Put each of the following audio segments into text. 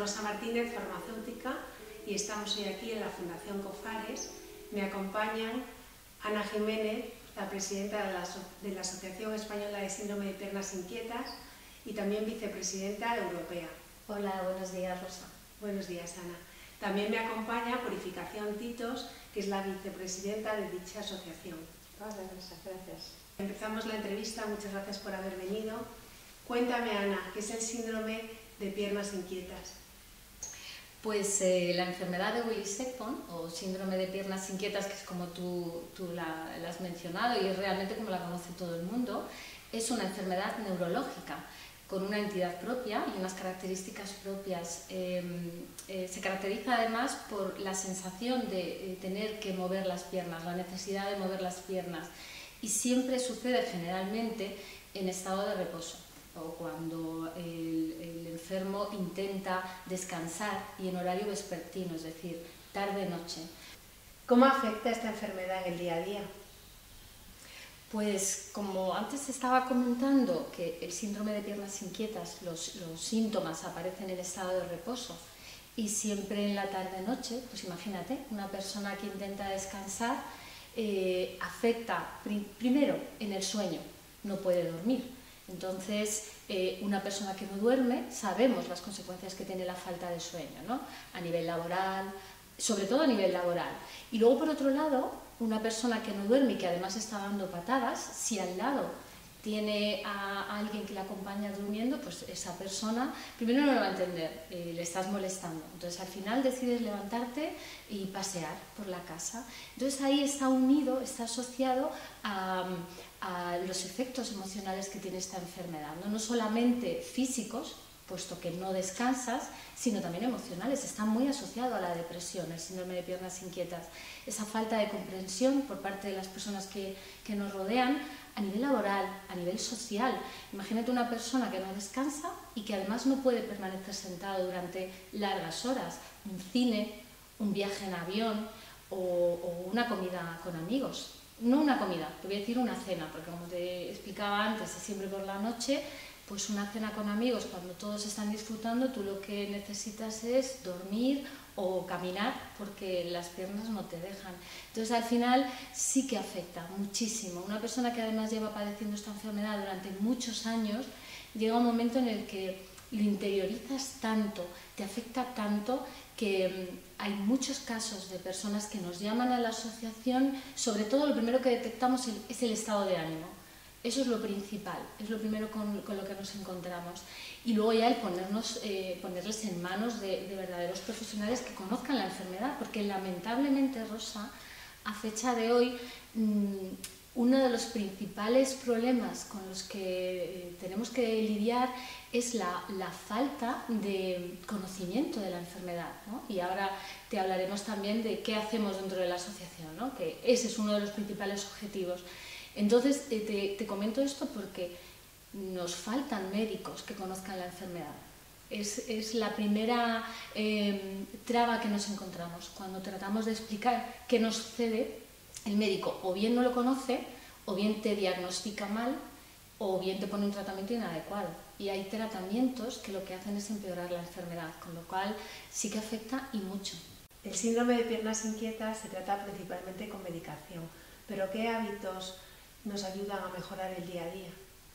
Rosa Martínez, farmacéutica, y estamos hoy aquí en la Fundación COFARES. Me acompañan Ana Jiménez, la presidenta de la Asociación Española de Síndrome de Piernas Inquietas y también vicepresidenta europea. Hola, buenos días, Rosa. Buenos días, Ana. También me acompaña Purificación Titos, que es la vicepresidenta de dicha asociación. Hola, Rosa, gracias. Empezamos la entrevista, muchas gracias por haber venido. Cuéntame, Ana, ¿qué es el síndrome de piernas inquietas? Pues la enfermedad de Willis-Shepard o síndrome de piernas inquietas, que es como tú la has mencionado y es realmente como la conoce todo el mundo, es una enfermedad neurológica con una entidad propia y unas características propias. Se caracteriza además por la sensación de tener que mover las piernas, la necesidad de mover las piernas, y siempre sucede generalmente en estado de reposo o cuando el enfermo intenta descansar y en horario vespertino, es decir, tarde-noche. ¿Cómo afecta esta enfermedad en el día a día? Pues como antes estaba comentando que el síndrome de piernas inquietas, los síntomas aparecen en estado de reposo y siempre en la tarde-noche, pues imagínate, una persona que intenta descansar afecta primero en el sueño, no puede dormir. Entonces, una persona que no duerme, sabemos las consecuencias que tiene la falta de sueño, ¿no? A nivel laboral, sobre todo a nivel laboral. Y luego, por otro lado, una persona que no duerme y que además está dando patadas, si al lado tiene a alguien que la acompaña durmiendo, pues esa persona primero no lo va a entender, le estás molestando. Entonces al final decides levantarte y pasear por la casa. Entonces ahí está unido, está asociado a los efectos emocionales que tiene esta enfermedad, no solamente físicos, puesto que no descansas, sino también emocionales. Está muy asociado a la depresión, el síndrome de piernas inquietas. Esa falta de comprensión por parte de las personas que nos rodean a nivel laboral, a nivel social. Imagínate una persona que no descansa y que además no puede permanecer sentado durante largas horas. Un cine, un viaje en avión o una comida con amigos. No una comida, te voy a decir una cena, porque como te explicaba antes, es siempre por la noche. Pues una cena con amigos, cuando todos están disfrutando, tú lo que necesitas es dormir o caminar porque las piernas no te dejan. Entonces al final sí que afecta muchísimo. Una persona que además lleva padeciendo esta enfermedad durante muchos años, llega un momento en el que lo interiorizas tanto, te afecta tanto que hay muchos casos de personas que nos llaman a la asociación. Sobre todo lo primero que detectamos es el estado de ánimo. Eso es lo principal, es lo primero con lo que nos encontramos. Y luego ya el ponerles en manos de verdaderos profesionales que conozcan la enfermedad, porque lamentablemente, Rosa, a fecha de hoy, uno de los principales problemas con los que tenemos que lidiar es la falta de conocimiento de la enfermedad, ¿no? Y ahora te hablaremos también de qué hacemos dentro de la asociación, ¿no? Que ese es uno de los principales objetivos. Entonces, te comento esto porque nos faltan médicos que conozcan la enfermedad. Es la primera traba que nos encontramos. Cuando tratamos de explicar qué nos sucede, el médico o bien no lo conoce, o bien te diagnostica mal, o bien te pone un tratamiento inadecuado. Y hay tratamientos que lo que hacen es empeorar la enfermedad, con lo cual sí que afecta y mucho. El síndrome de piernas inquietas se trata principalmente con medicación, pero ¿qué hábitos nos ayudan a mejorar el día a día?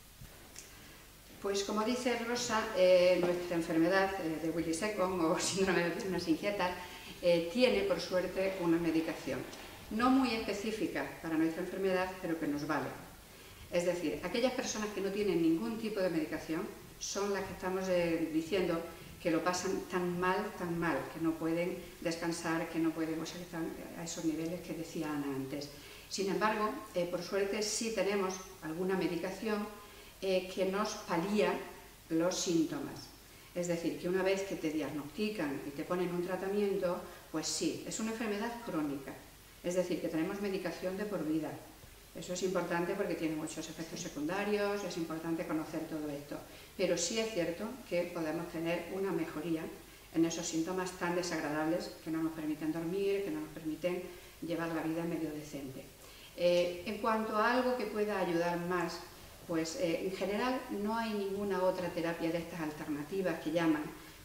Pues como dice Rosa, nuestra enfermedad de Willis-Shepard o síndrome de piernas inquietas tiene por suerte una medicación, no muy específica para nuestra enfermedad, pero que nos vale. Es decir, aquellas personas que no tienen ningún tipo de medicación son las que estamos diciendo que lo pasan tan mal, que no pueden descansar, que no pueden, o sea, que están a esos niveles que decía Ana antes. Sin embargo, por suerte sí tenemos alguna medicación que nos palía los síntomas. Es decir, que una vez que te diagnostican y te ponen un tratamiento, pues sí, es una enfermedad crónica. Es decir, que tenemos medicación de por vida. Eso es importante porque tiene muchos efectos secundarios, es importante conocer todo esto. Pero sí es cierto que podemos tener una mejoría en esos síntomas tan desagradables que no nos permiten dormir, que no nos permiten llevar la vida medio decente. En cuanto a algo que pueda ayudar más, pues en general no hay ninguna otra terapia de estas alternativas que llaman,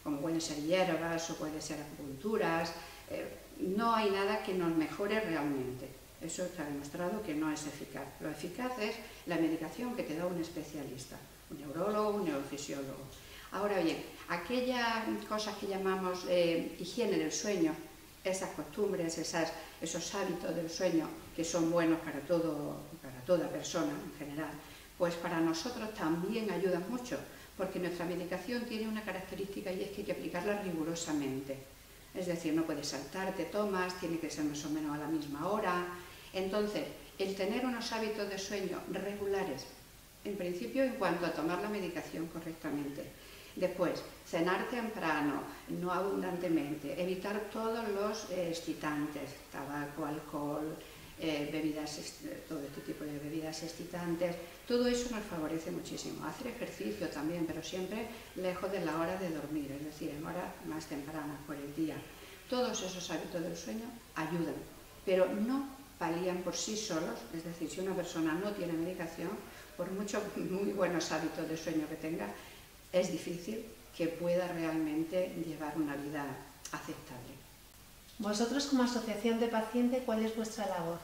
como pueden ser hierbas o pueden ser acupunturas. No hay nada que nos mejore realmente. Eso está demostrado que no es eficaz. Lo eficaz es la medicación que te da un especialista, un neurólogo, un neurofisiólogo. Ahora bien, aquellas cosas que llamamos higiene del sueño, esas costumbres, esos hábitos del sueño que son buenos para toda persona en general, pues para nosotros también ayudan mucho, porque nuestra medicación tiene una característica y es que hay que aplicarla rigurosamente. Es decir, no puedes saltarte tomas, tiene que ser más o menos a la misma hora. Entonces, el tener unos hábitos de sueño regulares, en principio en cuanto a tomar la medicación correctamente. Después, cenar temprano, no abundantemente, evitar todos los excitantes, tabaco, alcohol, bebidas, todo este tipo de bebidas excitantes, todo eso nos favorece muchísimo. Hacer ejercicio también, pero siempre lejos de la hora de dormir, es decir, en horas más tempranas por el día. Todos esos hábitos del sueño ayudan, pero no palían por sí solos, es decir, si una persona no tiene medicación, por muchos muy buenos hábitos de sueño que tenga, es difícil que pueda realmente llevar una vida aceptable. Vosotros, como asociación de pacientes, ¿cuál es vuestra labor?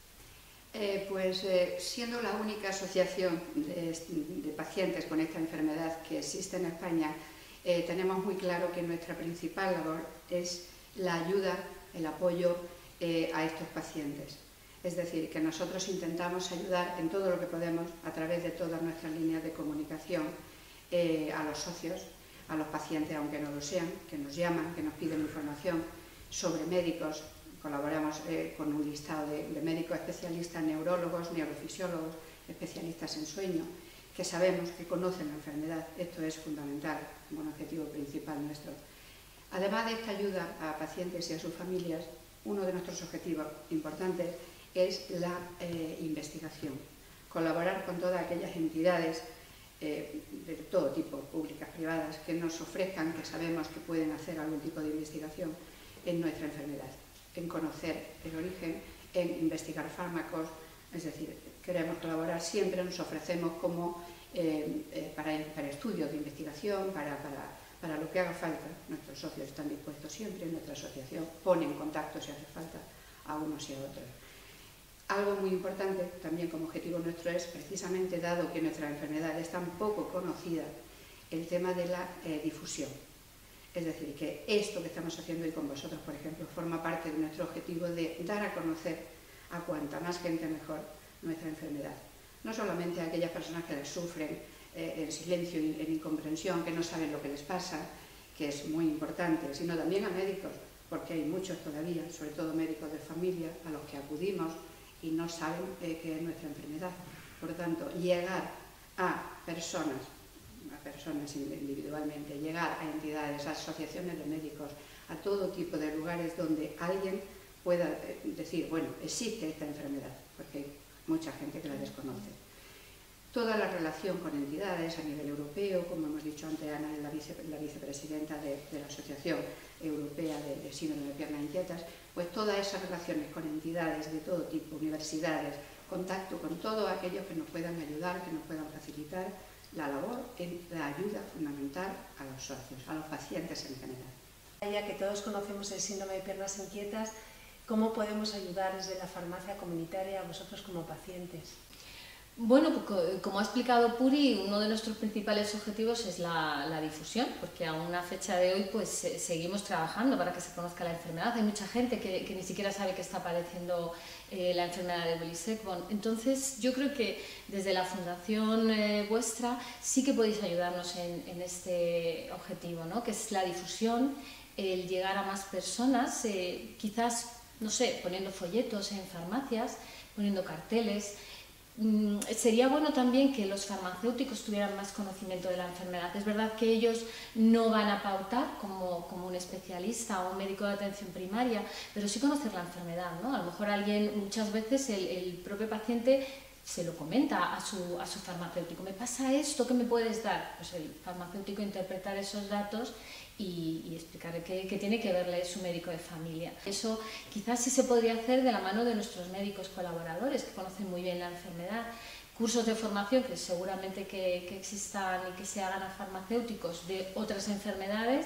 Siendo la única asociación de pacientes con esta enfermedad que existe en España, tenemos muy claro que nuestra principal labor es la ayuda, el apoyo a estos pacientes. Es decir, que nosotros intentamos ayudar en todo lo que podemos a través de todas nuestras líneas de comunicación a los socios, a los pacientes, aunque no lo sean, que nos llaman, que nos piden información sobre médicos. Colaboramos con un listado de médicos especialistas, neurólogos, neurofisiólogos, especialistas en sueño, que sabemos que conocen la enfermedad. Esto es fundamental, como un objetivo principal nuestro. Además de esta ayuda a pacientes y a sus familias, uno de nuestros objetivos importantes es la investigación. Colaborar con todas aquellas entidades de todo tipo, públicas, privadas, que nos ofrezcan, que sabemos que pueden hacer algún tipo de investigación en nuestra enfermedad, en conocer el origen, en investigar fármacos. Es decir, queremos colaborar siempre, nos ofrecemos como para estudios de investigación, para lo que haga falta. Nuestros socios están dispuestos siempre, nuestra asociación pone en contacto si hace falta a unos y a otros. Algo muy importante también como objetivo nuestro es, precisamente dado que nuestra enfermedad es tan poco conocida, el tema de la difusión. Es decir, que esto que estamos haciendo hoy con vosotros, por ejemplo, forma parte de nuestro objetivo de dar a conocer a cuanta más gente mejor nuestra enfermedad. No solamente a aquellas personas que la sufren en silencio y en incomprensión, que no saben lo que les pasa, que es muy importante, sino también a médicos, porque hay muchos todavía, sobre todo médicos de familia, a los que acudimos y no saben qué es nuestra enfermedad. Por lo tanto, llegar a personas individualmente, llegar a entidades, a asociaciones de médicos, a todo tipo de lugares donde alguien pueda decir, bueno, existe esta enfermedad, porque hay mucha gente que la desconoce. Toda la relación con entidades a nivel europeo, como hemos dicho antes, Ana es la vicepresidenta de la Asociación Europea de Síndrome de Piernas Inquietas, pues todas esas relaciones con entidades de todo tipo, universidades, contacto con todos aquellos que nos puedan ayudar, que nos puedan facilitar la labor en la ayuda fundamental a los socios, a los pacientes en general. Ya que todos conocemos el síndrome de piernas inquietas, ¿cómo podemos ayudar desde la farmacia comunitaria a vosotros como pacientes? Bueno, como ha explicado Puri, uno de nuestros principales objetivos es la difusión, porque a una fecha de hoy pues seguimos trabajando para que se conozca la enfermedad. Hay mucha gente que ni siquiera sabe que está padeciendo la enfermedad de Willis-Ekbom. Entonces yo creo que desde la fundación vuestra sí que podéis ayudarnos en este objetivo, ¿no? Que es la difusión, el llegar a más personas, quizás, no sé, poniendo folletos en farmacias, poniendo carteles. Sería bueno también que los farmacéuticos tuvieran más conocimiento de la enfermedad. Es verdad que ellos no van a pautar como un especialista o un médico de atención primaria, pero sí conocer la enfermedad, ¿no? A lo mejor alguien, muchas veces el propio paciente se lo comenta a su farmacéutico. ¿Me pasa esto? ¿Qué me puedes dar? Pues el farmacéutico interpretar esos datos y explicar qué tiene que verle su médico de familia. Eso quizás sí se podría hacer de la mano de nuestros médicos colaboradores, que conocen muy bien la enfermedad. Cursos de formación que seguramente que existan y que se hagan a farmacéuticos de otras enfermedades,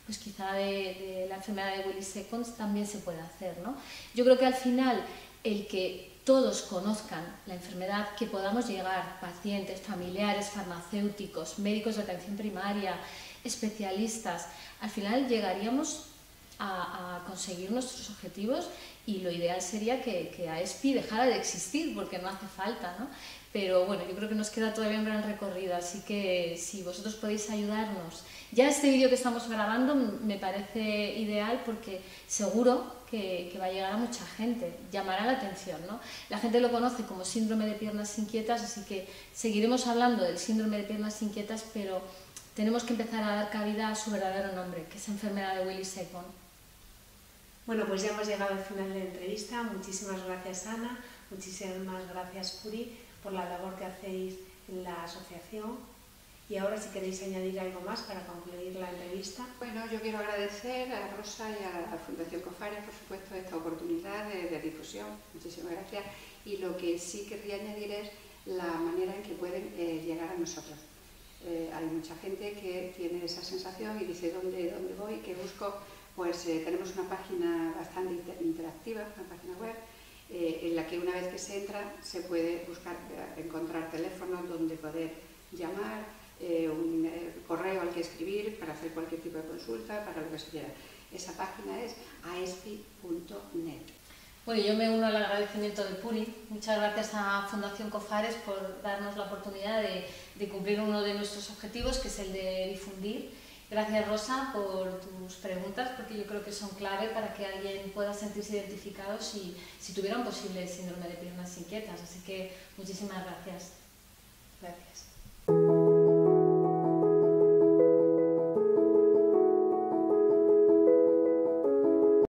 pues quizá de la enfermedad de Willis-Second también se puede hacer, ¿no? Yo creo que al final el que todos conozcan la enfermedad, que podamos llegar, pacientes, familiares, farmacéuticos, médicos de atención primaria, especialistas, al final llegaríamos a conseguir nuestros objetivos y lo ideal sería que AESPI dejara de existir, porque no hace falta, ¿no? Pero bueno, yo creo que nos queda todavía un gran recorrido, así que si vosotros podéis ayudarnos. Ya este vídeo que estamos grabando me parece ideal porque seguro que va a llegar a mucha gente, llamará la atención, ¿no? La gente lo conoce como síndrome de piernas inquietas, así que seguiremos hablando del síndrome de piernas inquietas, pero tenemos que empezar a dar cabida a su verdadero nombre, que es enfermedad de Willis-Second. Bueno, pues ya hemos llegado al final de la entrevista. Muchísimas gracias, Ana, muchísimas gracias, Puri, por la labor que hacéis en la asociación. Y ahora, si queréis añadir algo más para concluir la entrevista. Bueno, yo quiero agradecer a Rosa y a la Fundación COFARES, por supuesto, esta oportunidad de difusión. Muchísimas gracias. Y lo que sí querría añadir es la manera en que pueden llegar a nosotros. Hay mucha gente que tiene esa sensación y dice, ¿dónde voy? ¿Qué busco? Pues tenemos una página bastante interactiva, una página web, en la que una vez que se entra se puede encontrar teléfonos donde poder llamar, un correo al que escribir para hacer cualquier tipo de consulta, para lo que se quiera. Esa página es aespi.net. Bueno, yo me uno al agradecimiento de Puri. Muchas gracias a Fundación COFARES por darnos la oportunidad de cumplir uno de nuestros objetivos, que es el de difundir. Gracias, Rosa, por tus preguntas, porque yo creo que son clave para que alguien pueda sentirse identificado si tuviera un posible síndrome de piernas inquietas. Así que muchísimas gracias. Gracias.